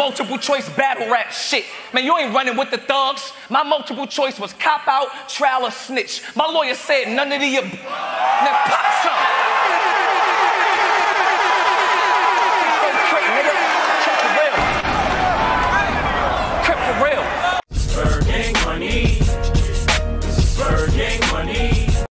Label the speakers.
Speaker 1: multiple choice battle rap shit. Man, you ain't running with the thugs. My multiple choice was cop out, trial, or snitch. My lawyer said none of the... Now,